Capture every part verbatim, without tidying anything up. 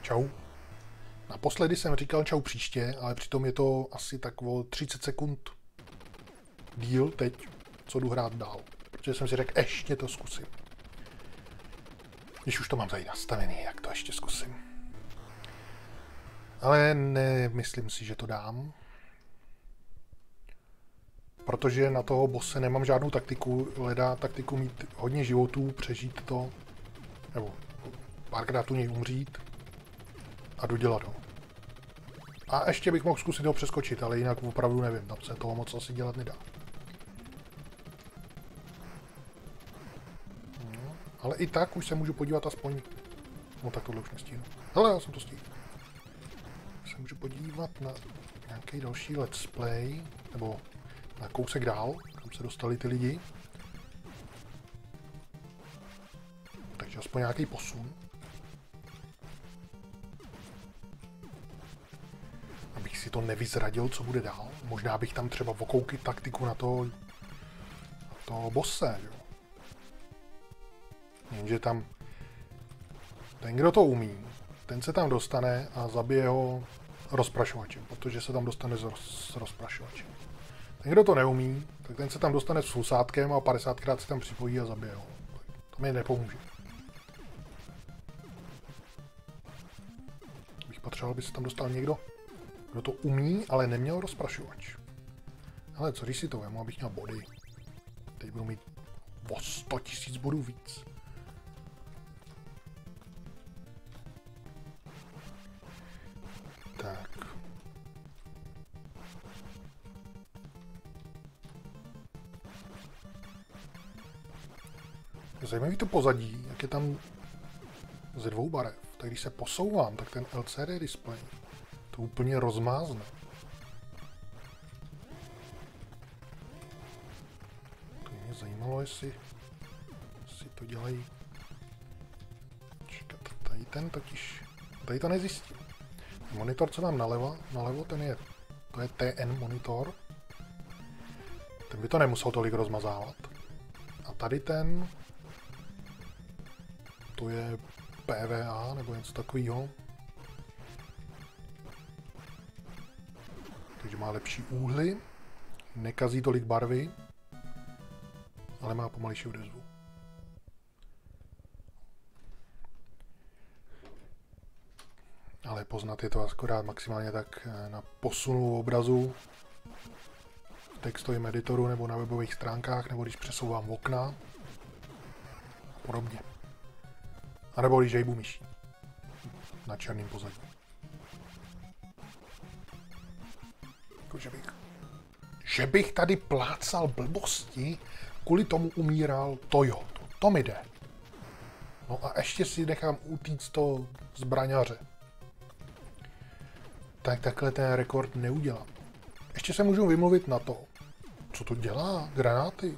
Čau. Naposledy jsem říkal čau příště, ale přitom je to asi tak o třicet sekund díl teď, co jdu hrát dál. Protože jsem si řekl, ještě to zkusím. Když už to mám tady nastavený, jak to ještě zkusím. Ale nemyslím si, že to dám. Protože na toho bosse nemám žádnou taktiku. Hledá taktiku mít hodně životů, přežít to. Nebo párkrát u něj umřít. A dodělat ho. A ještě bych mohl zkusit ho přeskočit, ale jinak opravdu nevím. Tam se toho moc asi dělat nedá. No, ale i tak už se můžu podívat aspoň... No tak tohle už nestíhnu. Hele, já jsem to stihl. Se můžu podívat na nějaký další let's play, nebo na kousek dál, kam se dostali ty lidi. Takže aspoň nějaký posun. Abych si to nevyzradil, co bude dál. Možná bych tam třeba vokoukl taktiku na to, na toho bosse, jo. Jenže tam ten, kdo to umí, ten se tam dostane a zabije ho rozprašovačem, protože se tam dostane s, roz, s rozprašovačem. Ten, kdo to neumí, tak ten se tam dostane s fusátkem a padesátkrát se tam připojí a zabije ho. To mi nepomůže. Bych potřeboval, aby se tam dostal někdo, kdo to umí, ale neměl rozprašovač. Ale co když si to vemu, abych měl body? Teď budu mít o sto tisíc bodů víc. Tak. Zajímavý to pozadí, jak je tam ze dvou barev. Tak když se posouvám, tak ten L C D display to úplně rozmázne. To mě zajímalo, jestli, jestli to dělají. Čekat, tady ten totiž, tady to nezjistím. Monitor, co mám nalevo, nalevo, ten je, to je T N monitor. Ten by to nemusel tolik rozmazávat. A tady ten, to je P V A nebo něco takového. Takže má lepší úhly, nekazí tolik barvy, ale má pomalejší odezvu. Ale poznat je to akorát maximálně tak na posunu obrazu v textovém editoru nebo na webových stránkách, nebo když přesouvám okna a podobně. A nebo když hejbu myší na černém pozadí. Jako, že bych, že bych tady plácal blbosti, kvůli tomu umíral, to jo, to, to mi jde. No a ještě si nechám utíct to zbraňaře. Tak takhle ten rekord neudělám. Ještě se můžu vymluvit na to, co to dělá, granáty.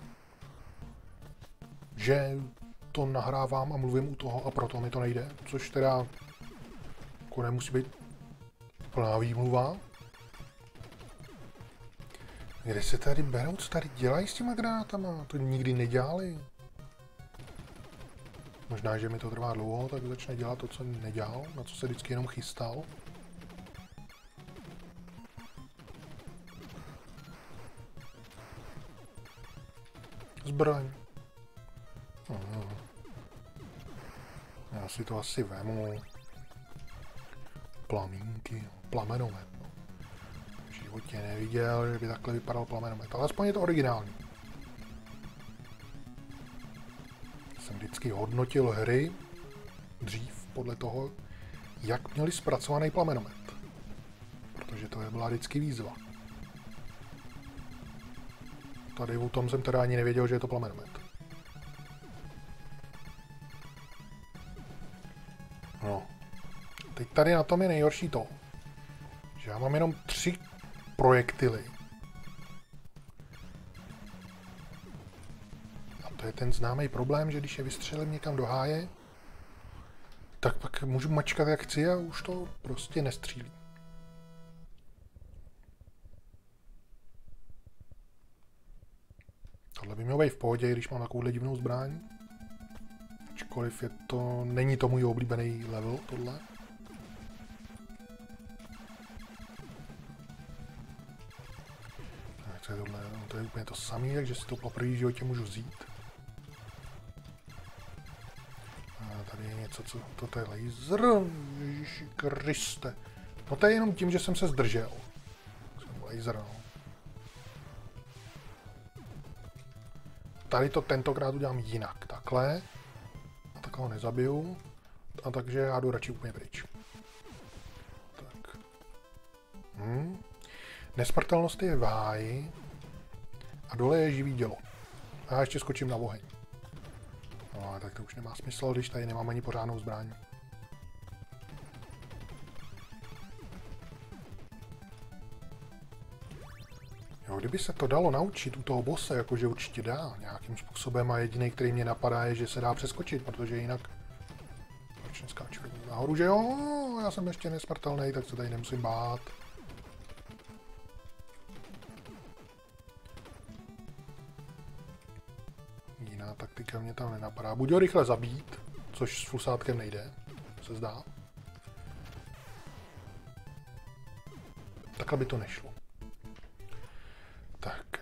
Že to nahrávám a mluvím u toho a proto mi to nejde, což teda jako nemusí být plná výmluva. Kde se tady berou, co tady dělají s těma granátama? To nikdy nedělali. Možná, že mi to trvá dlouho, tak začne dělat to, co nedělal, na co se vždycky jenom chystal. Zbraň. Aha. Já si to asi vemu. Plamínky, plamenomet. No. V životě neviděl, že by takhle vypadal plamenomet, ale aspoň je to originální. Jsem vždycky hodnotil hry dřív podle toho, jak měli zpracovaný plamenomet. Protože to je byla vždycky výzva. Tady u tom jsem teda ani nevěděl, že je to plamenomet. No. Teď tady na tom je nejhorší to, že já mám jenom tři projektily. A to je ten známý problém, že když je vystřelím někam do háje, tak pak můžu mačkat jak chci a už to prostě nestřílí. Tohle by mělo být v pohodě, když mám takovouhle divnou zbraň. Ačkoliv je to, není to můj oblíbený level, tohle. co je tohle? No, to je úplně to samé, takže si to po první životě můžu vzít. A tady je něco, co... Toto je laser. Ježiši Kriste. No to je jenom tím, že jsem se zdržel. Laser, no. Tady to tentokrát udělám jinak. Takhle. A tak ho nezabiju. A takže já jdu radši úplně pryč. Tak. Hm. Nesmrtelnost je v háji. A dole je živý dělo. A já ještě skočím na oheň. No, tak to už nemá smysl, když tady nemám ani pořádnou zbraň. Jo, kdyby se to dalo naučit u toho bosse, jakože určitě dá nějakým způsobem a jediný, který mě napadá, je, že se dá přeskočit, protože jinak... Proč neskáču nahoru, že jo? Já jsem ještě nesmrtelný, tak se tady nemusím bát. Jiná taktika mě tam nenapadá. Buď ho rychle zabít, což s fusátkem nejde, se zdá. Takhle by to nešlo. Tak.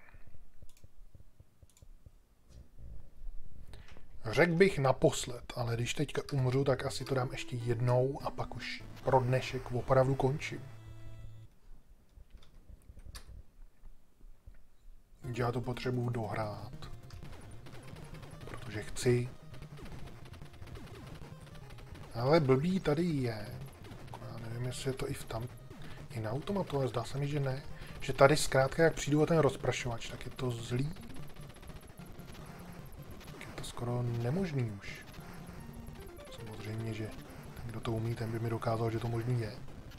Řekl bych naposled, ale když teďka umřu, tak asi to dám ještě jednou a pak už pro dnešek opravdu končím. Já to potřebuju dohrát. Protože chci. Ale blbý tady je. Já nevím, jestli je to i v tam... I na automatu, ale zdá se mi, že ne. Že tady zkrátka, jak přijdu o ten rozprašovač, tak je to zlý. Je to skoro nemožný už. Samozřejmě, že ten, kdo to umí, ten by mi dokázal, že to možný je.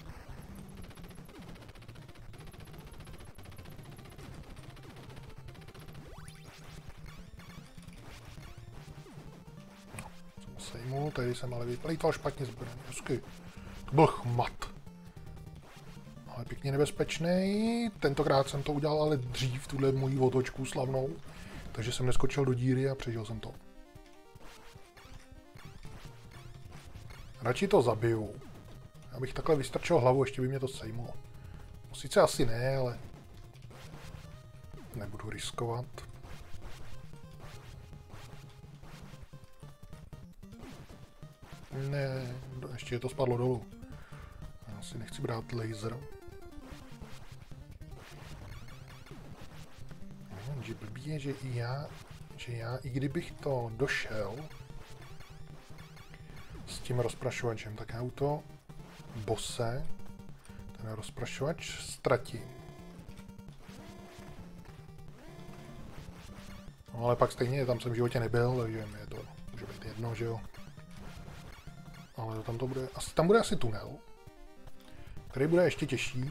No, jsem sejmul, tady jsem ale vyplejtval špatně zbraň. Hezky. To byl chmat. Ale pěkně nebezpečný. Tentokrát jsem to udělal ale dřív, tuhle moji otočku slavnou. Takže jsem neskočil do díry a přežil jsem to. Radši to zabiju. Abych takhle vystrčil hlavu, ještě by mě to sejmulo. Sice asi ne, ale... Nebudu riskovat. Ne, ještě to spadlo dolů. Já si nechci brát laser. Že blbý je, že i já, že já, i kdybych to došel s tím rozprašovačem, tak já u to bose, ten rozprašovač ztratím. No ale pak stejně tam jsem v životě nebyl, takže mi je to může být jedno, že jo. Ale tam to bude, asi, tam bude asi tunel, který bude ještě těžší.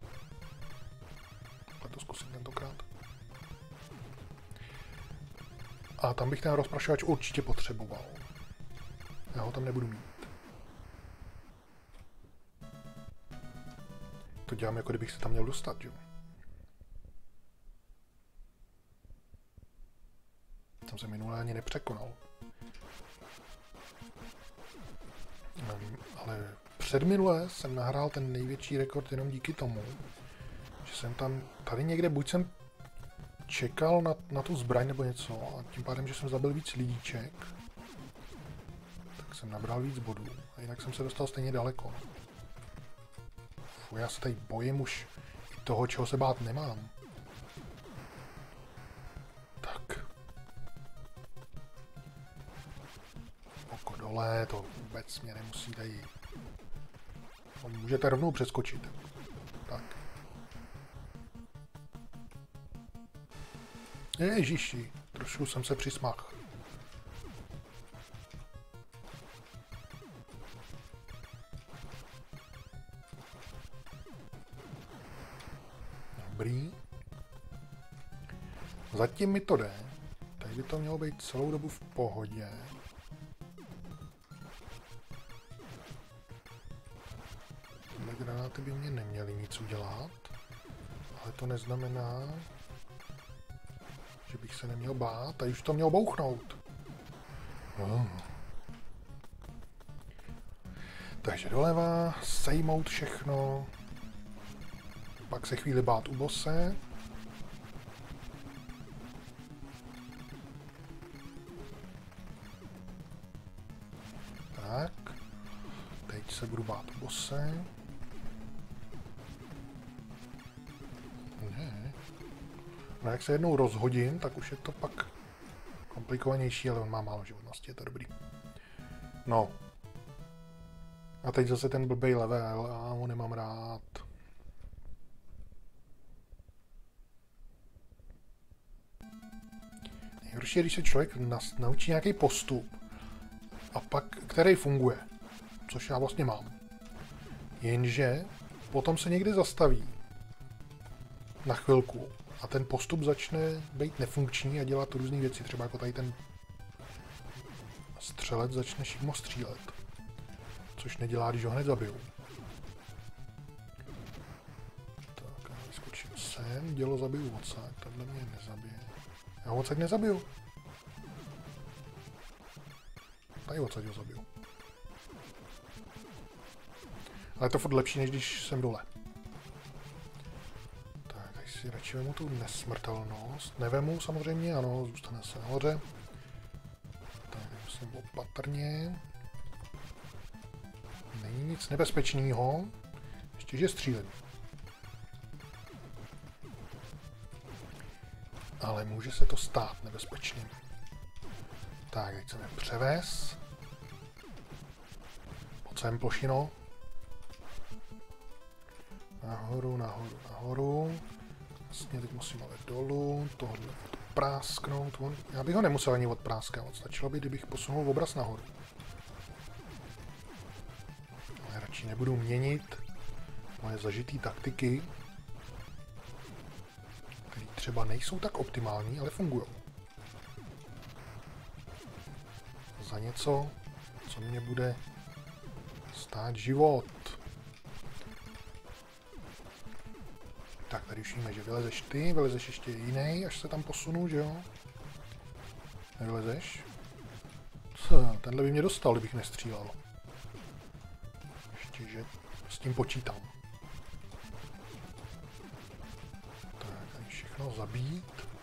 Tak to zkusím tentokrát. A tam bych ten rozprašovač určitě potřeboval. Já ho tam nebudu mít. To dělám, jako kdybych se tam měl dostat, jo. Tam se minulé ani nepřekonal. Um, ale předminulé jsem nahrál ten největší rekord jenom díky tomu, že jsem tam, tady někde, buď jsem čekal na, na tu zbraň nebo něco a tím pádem, že jsem zabil víc lidíček, tak jsem nabral víc bodů a jinak jsem se dostal stejně daleko. Fuh, já se tady bojím už i toho, čeho se bát nemám. Tak. Oko dole, to vůbec mě nemusí tady... No, můžete rovnou přeskočit. Tak. Ježiši, trošku jsem se přismach. Dobrý. Zatím mi to jde. Tady by to mělo být celou dobu v pohodě. Tyhle granáty by mě neměly nic udělat. Ale to neznamená, že bych se neměl bát. Tady už to mělo bouchnout. Oh. Takže doleva, sejmout všechno. Pak se chvíli bát u bose. Tak. Teď se budu bát bose. Ne. No jak se jednou rozhodím, tak už je to pak komplikovanější, ale on má málo životnosti, je to dobrý. No. A teď zase ten blbej level a ho nemám rád. Nejhorší je, když se člověk naučí nějaký postup a pak, který funguje, což já vlastně mám. Jenže potom se někdy zastaví na chvilku a ten postup začne být nefunkční a dělat různé věci, třeba jako tady ten střelec začne šikmo střílet, což nedělá, když ho hned zabiju. Tak, já vyskočím sem, dělo zabiju odsaď, tohle mě nezabije. Já ho odsaď nezabiju. Tady odsaď ho zabiju. Ale je to furt lepší, než když jsem dole. Tak, tady si radši vemu tu nesmrtelnost. Nevemu samozřejmě, ano, zůstane se nahoře. Tak, musím opatrně. Není nic nebezpečného. Ještě, že střílím. Ale může se to stát nebezpečným. Tak, teď chceme převez. Pojď sem, plošino. Nahoru, nahoru, nahoru. Vlastně teď musím ale dolů. Tohle odprásknout. Já bych ho nemusel ani odpráskat. Stačilo by, kdybych posunul obraz nahoru. Ale radši nebudu měnit moje zažitý taktiky, které třeba nejsou tak optimální, ale fungují. Za něco, co mě bude stát život. Tak, tady už víme, že vylezeš ty, vylezeš ještě jiný, až se tam posunu, že jo? Nevylezeš? Co? Tenhle by mě dostal, kdybych nestřílel. Ještě, že s tím počítám. Tak, tady všechno zabít.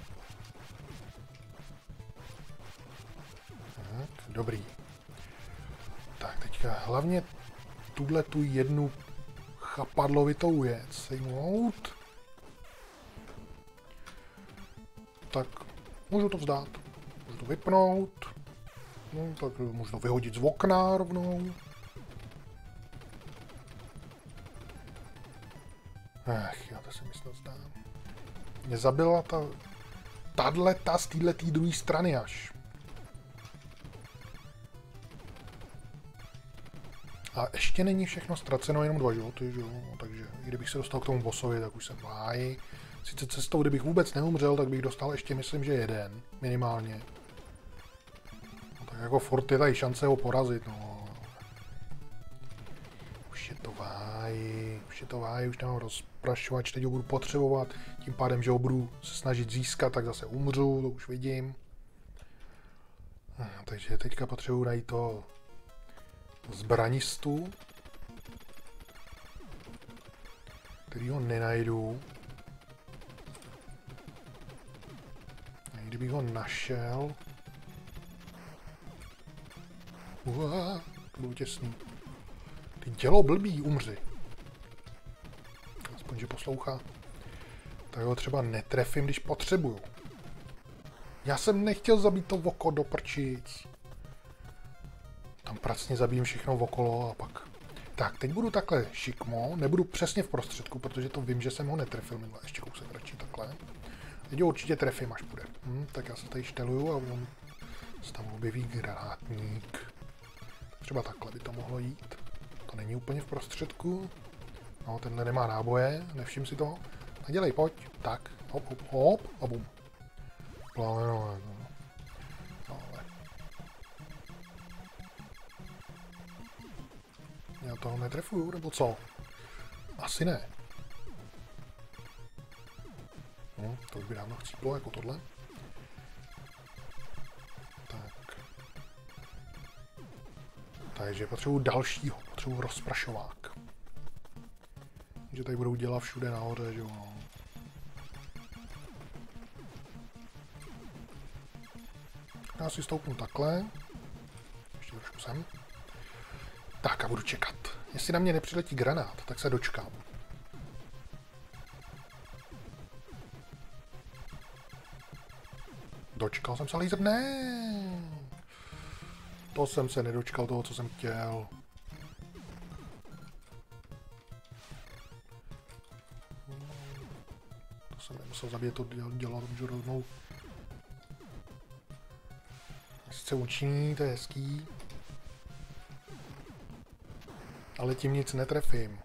Tak, dobrý. Tak, teďka hlavně tuhle tu jednu chapadlovitou věc sejmout. Tak můžu to vzdát. Můžu to vypnout. No, tak můžu to vyhodit z okna rovnou. Ach, já to se mi snad zdám. Mě zabila ta... Tadleta z této druhé strany až. A ještě není všechno ztraceno, jenom dva životy, že jo? Takže i kdybych se dostal k tomu bossovi, tak už jsem v háji. Sice cestou, kdybych vůbec neumřel, tak bych dostal ještě, myslím, že jeden, minimálně. No, tak jako furt je tady šance ho porazit, no. Už je to v háji, už je to v háji, už nemám rozprašovač, teď ho budu potřebovat. Tím pádem, že ho budu se snažit získat, tak zase umřu, to už vidím. Takže teďka potřebuji najít to zbranistu, který ho nenajdu. A kdybych ho našel... Uá, to bylo těsný. Ty dělo blbý, umři. Aspoň, že poslouchá. Tak ho třeba netrefím, když potřebuju. Já jsem nechtěl zabít to oko do prčic. Tam pracně zabijím všechno okolo a pak... Tak, teď budu takhle šikmo, nebudu přesně v prostředku, protože to vím, že jsem ho netrefil minule. Ještě kousek radši takhle. Teď ho určitě trefím, až bude. Hm, tak já se tady šteluju a on se tam objeví granátník. Třeba takhle by to mohlo jít. To není úplně v prostředku. No, tenhle nemá náboje, nevšim si toho. Nadělej, pojď. Tak, hop, hop, hop a bum. Plánové, no. Já toho netrefuju, nebo co? Asi ne. No, to už by dávno chcíplo, jako tohle. Tak. Takže potřebuji dalšího, potřebuji rozprašovák. Že tady budou dělat všude nahoře, že jo. No. Já si stoupnu takhle. Ještě trošku sem. Tak a budu čekat. Jestli na mě nepřiletí granát, tak se dočkám. Dočkal jsem se laser? Ne. To jsem se nedočkal toho, co jsem chtěl. To jsem nemusel zabít, to dělat, můžu rovnou. Sice účinný, to je hezký. Ale tím nic netrefím.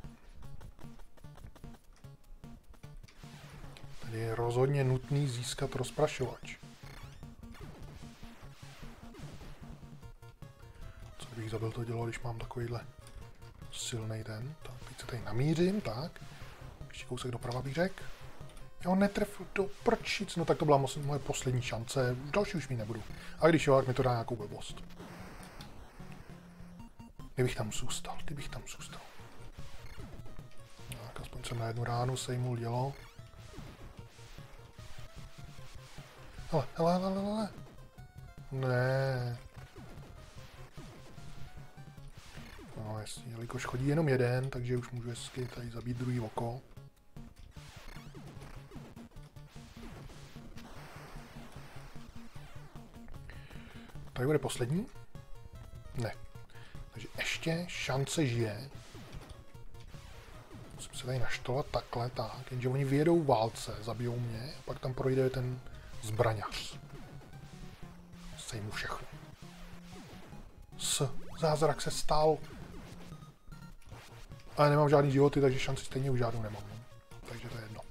Tady je rozhodně nutný získat rozprašovač. Co bych zabil to dělo, když mám takovýhle silný ten. Tak, teď se tady namířím, tak. Ještě kousek doprava bych řekl. Já ho netrefil do prčic, no tak to byla moje poslední šance. Další už mi nebudu. A když jo, tak mi to dá nějakou blbost. Kdybych tam zůstal, kdybych tam zůstal. Tak, aspoň jsem na jednu ránu sejmul dělo. Hele, hele, hele, hele. Ne. No jasně, jelikož chodí jenom jeden, takže už můžu hezky tady zabít druhý oko. Tady bude poslední? Ne. Takže ještě šance žije. Musím se tady naštovat takhle, tak. Jenže oni vyjedou v válce, zabijou mě, a pak tam projde ten zbraňař. Sejmu všechno. S. Zázrak se stal. Ale nemám žádný životy, takže šanci stejně už žádnou nemám. Takže to je jedno.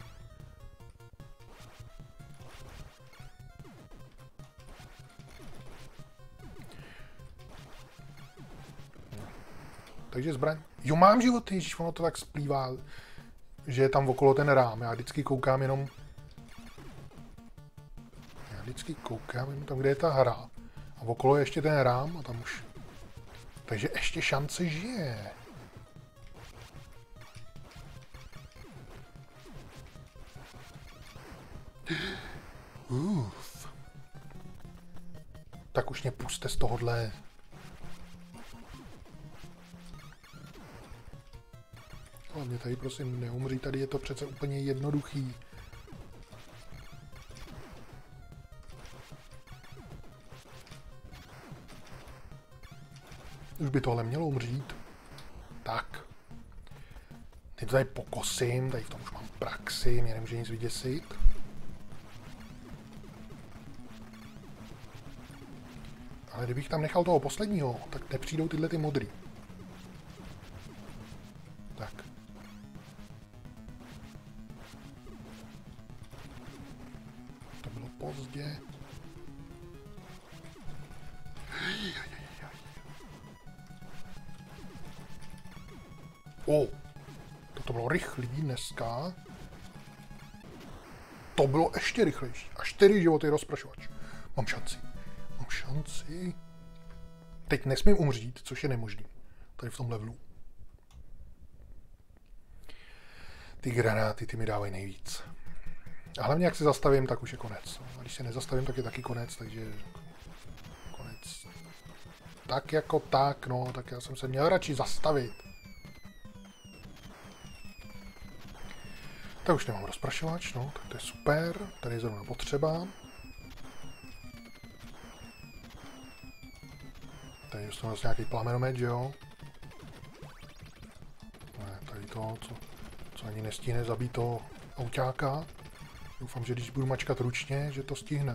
Takže zbraň. Jo, mám životy, ježiš, ono to tak splývá, že je tam okolo ten rám. Já vždycky koukám jenom... Já vždycky koukám jenom tam, kde je ta hra. A okolo je ještě ten rám a tam už... Takže ještě šance žije. Uf. Tak už mě puste z tohohle. Hlavně tady prosím neumří, tady je to přece úplně jednoduchý. Už by tohle mělo umřít. Tak. Teď tady pokosím, tady v tom už mám praxi, mě nemůže nic vyděsit. Ale kdybych tam nechal toho posledního, tak nepřijdou tyhle ty modrý. Tak. To bylo pozdě. O, to bylo rychlý dneska. To bylo ještě rychlejší. A čtyři životy rozprašovač. Mám šanci. Mám šanci. Teď nesmím umřít, což je nemožný. Tady v tom levelu. Ty granáty, ty mi dávají nejvíc. A hlavně, jak se zastavím, tak už je konec. A když se nezastavím, tak je taky konec, takže... Konec. Tak jako tak, no, tak já jsem se měl radši zastavit. Tak už nemám rozprašovač, no, tak to je super. Tady je zrovna potřeba. Tady je vlastně nějaký plamenomet, že jo? Ne, tady to, co, co ani nestihne zabít toho autáka. Doufám, že když budu mačkat ručně, že to stihne.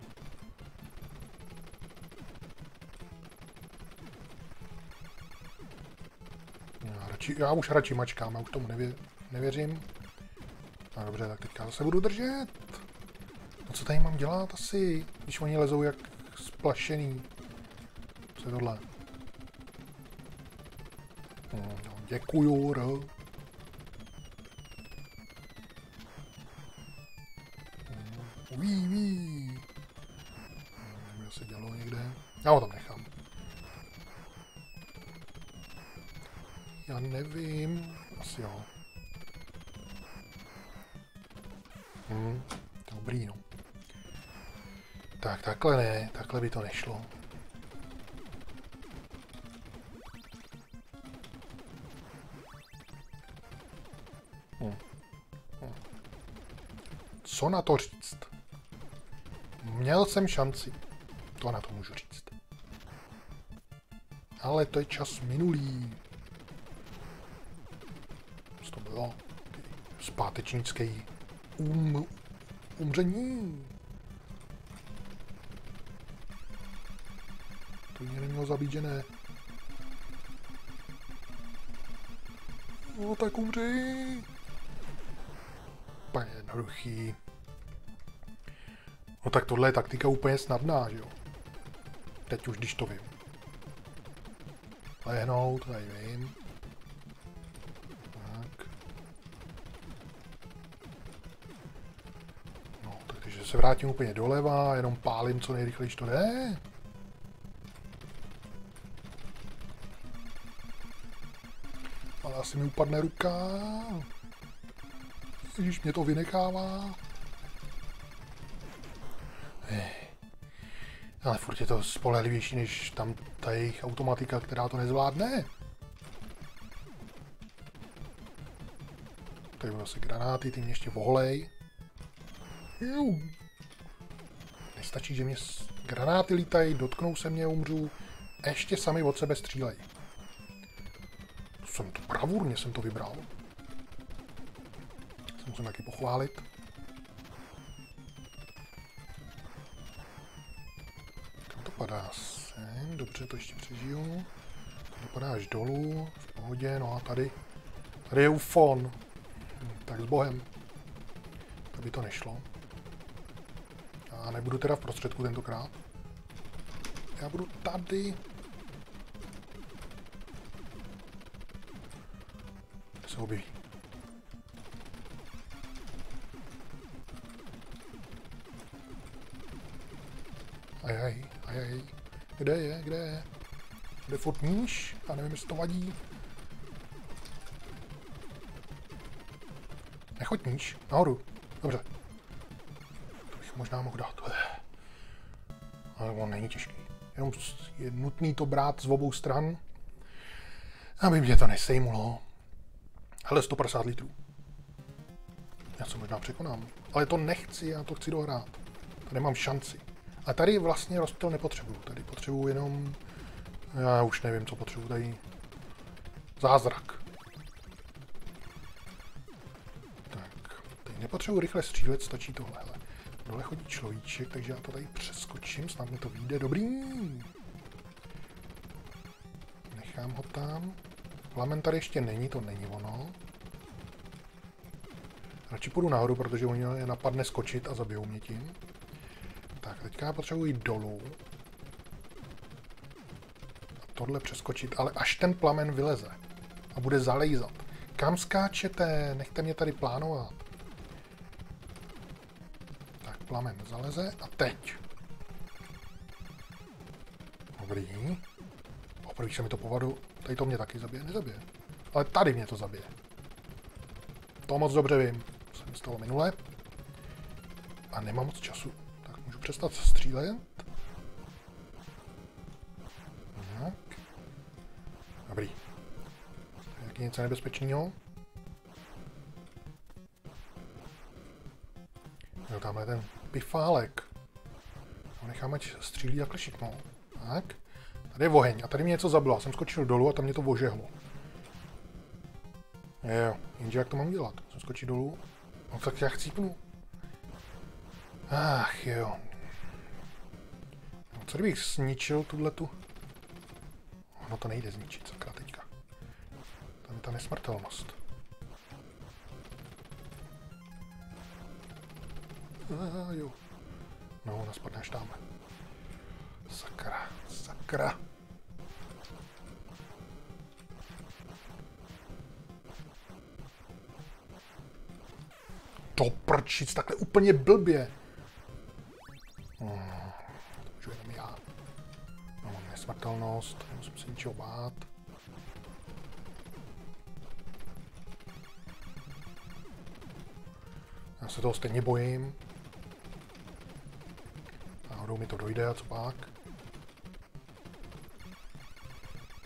Já, radši, já už radši mačkám, já už tomu nevě, nevěřím. No dobře, tak teďka zase budu držet. No co tady mám dělat asi, když oni lezou jak splašený. Co je tohle? No, děkuju, ro. Uví, uví. Nevím, se dělo někde. Já ho tam nechám. Já nevím. Asi jo. Hm, dobrý, no. Tak, takhle ne. Takhle by to nešlo. Co na to říct? Měl jsem šanci. To na to můžu říct. Ale to je čas minulý. Co to bylo? Zpátečnický um, umření. To mě nemělo zabít, že ne? No tak umři. Úplně jednoduchý. No tak tohle je taktika úplně snadná, že jo? Teď už, když to vím. Lehnout, tady vím. Tak. No, takže se vrátím úplně doleva, jenom pálím co nejrychleji, to jde. Ale asi mi upadne ruka. Ježíš, mě to vynechává. Ale furt je to spolehlivější než tam ta jejich automatika, která to nezvládne. Tady byly asi granáty, ty mě ještě vohlej. Nestačí, že mě granáty lítají, dotknou se mě, umřu. Ještě sami od sebe střílej. To jsem to bravurně jsem to vybral. Se musím taky pochválit. Dopadá sem, dobře, to ještě přežiju. Dopadá až dolů, v pohodě, no a tady, tady je ufon. Tak s bohem. To by to nešlo. Já nebudu teda v prostředku tentokrát. Já budu tady. Kde se objeví? Ajaj, ajaj. Kde je, kde je? Kde furt níž? Já nevím, jestli to vadí. Nechoď níž, nahoru. Dobře. To bych možná mohl dát. Ale on není těžký. Jenom je nutný to brát z obou stran, aby mě to nesejmulo. Hele, sto padesát litrů. Já se možná překonám. Ale to nechci, já to chci dohrát. To nemám šanci. A tady vlastně rozptyl nepotřebuju. Tady potřebuju jenom... Já už nevím, co potřebuju tady. Zázrak. Tak, teď nepotřebuji rychle střílet, stačí tohle. Hele. Dole chodí človíček, takže já to tady přeskočím, snad mi to vyjde. Dobrý. Nechám ho tam. Plamen tady ještě není, to není ono. Radši půjdu nahoru, protože oni je napadne skočit a zabijou mě tím. Tak, teďka já potřebuji jít dolů. A tohle přeskočit, ale až ten plamen vyleze. A bude zalejzat. Kam skáčete? Nechte mě tady plánovat. Tak, plamen zaleze a teď. Dobrý. Poprvé se mi to povadu. Tady to mě taky zabije, nezabije. Ale tady mě to zabije. To moc dobře vím. To se mi stalo minule. A nemám moc času. Můžu přestat střílet. Tak. Dobrý. Je něco nebezpečného? Jo, tamhle ten pifálek. No, necháme, ať střílí takhle šiknou. Tak. Tady je oheň a tady mě něco zabilo. Jsem skočil dolů a tam mě to ožehlo. Jo, jenže jak to mám dělat? Jsem skočil dolů. No tak já chcípnu. Ach jo. No, co kdybych zničil tuhletu? No to nejde zničit, sakra teďka. Tam je ta nesmrtelnost. Ah, jo. No, ona spadne až tamhle. Sakra, sakra. To prčic, takhle úplně blbě. Hmm, to můžu jenom já. No, mám nesmrtelnost, nemusím se ničeho bát. Já se toho stejně bojím. Náhodou mi to dojde a co pak?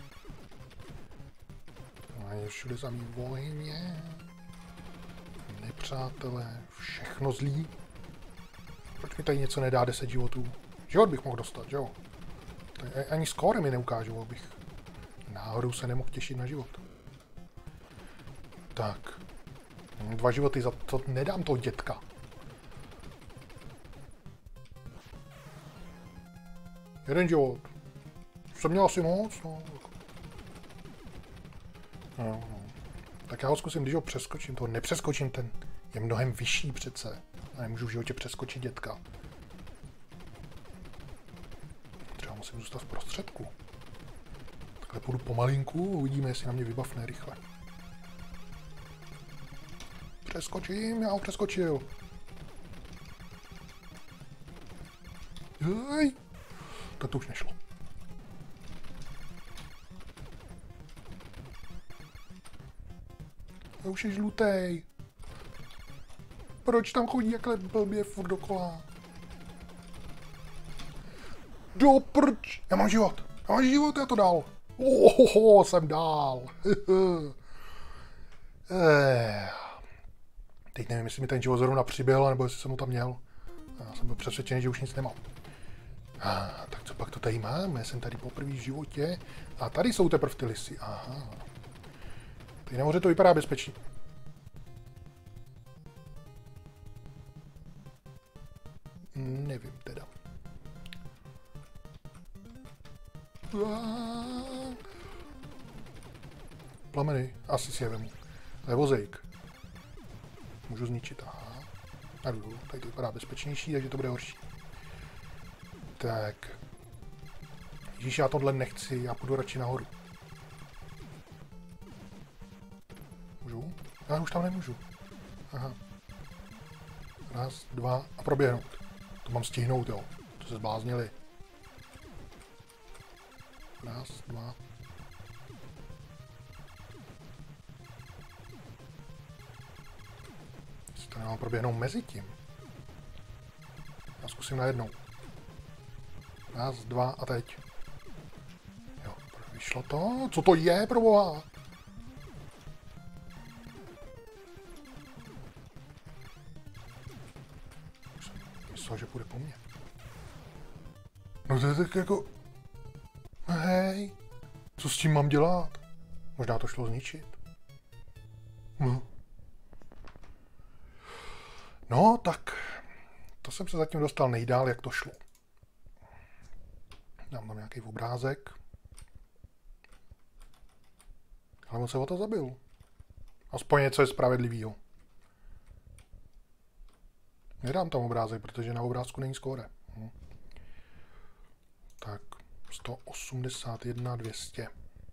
No, je všude samý vojně. přátelé, všechno zlý. Proč mi tady něco nedá deset životů? Život bych mohl dostat, jo? Tady ani skóre mi neukážu, abych náhodou se nemohl těšit na život. Tak. Dva životy, za to nedám toho dětka. Jeden život. Jsem měl asi moc, no. No, no. Tak já ho zkusím, když ho přeskočím, to nepřeskočím, ten je mnohem vyšší přece. A nemůžu v životě přeskočit dětka. Třeba musím zůstat v prostředku. Takhle půjdu pomalinku, uvidíme, jestli na mě vybavne rychle. Přeskočím, já ho přeskočil. Jej. Tak to už nešlo. To už je žlutej. Proč tam chodí jakhle blbě furt dokola? Do prč! Já mám život! Já mám život, já to dal! Ohoho, jsem dál! Teď nevím, jestli mi ten život zrovna přibyl, nebo jestli jsem ho tam měl. Já jsem byl přesvědčený, že už nic nemám. Ah, tak co pak to tady máme? Jsem tady poprvé v životě. A tady jsou teprve ty lisy. Aha. Tady nahoře to vypadá bezpečně. Nevím teda. Plameny. Asi si je vemu. Levozejk. Můžu zničit. Aha. A jdu. Tady to vypadá bezpečnější, takže to bude horší. Tak. Ježíš, já tohle nechci. Já půjdu radši nahoru. Můžu? Já už tam nemůžu. Aha. Raz, dva a proběhnout. To mám stihnout, jo. To se zbláznili. Raz, dva. Si to nemám proběhnout mezi tím. Já zkusím najednou. Raz, dva a teď. Jo, vyšlo to? Co to je, proboha? Myslel, že půjde po mně. No to je tak jako... Hej, co s tím mám dělat? Možná to šlo zničit. Hm. No, tak... To jsem se zatím dostal nejdál, jak to šlo. Dám tam nějaký obrázek. Ale on se o to zabil. Aspoň něco je spravedlivýho. Nedám tam obrázek, protože na obrázku není skóre. Hm. Tak, sto osmdesát jedna, dvě stě.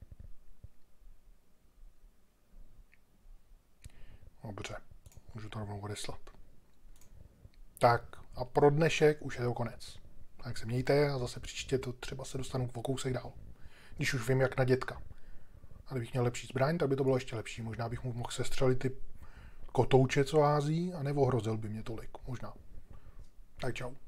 Dobře, můžu to rovnou odeslat. Tak, a pro dnešek už je to konec. Tak se mějte a zase příště to třeba se dostanu o kousek dál. Když už vím, jak na dětka. A kdybych měl lepší zbraň, tak by to bylo ještě lepší. Možná bych mu mohl sestřelit ty kotouče, co hází, a neohrozil by mě tolik. Možná. Tak čau.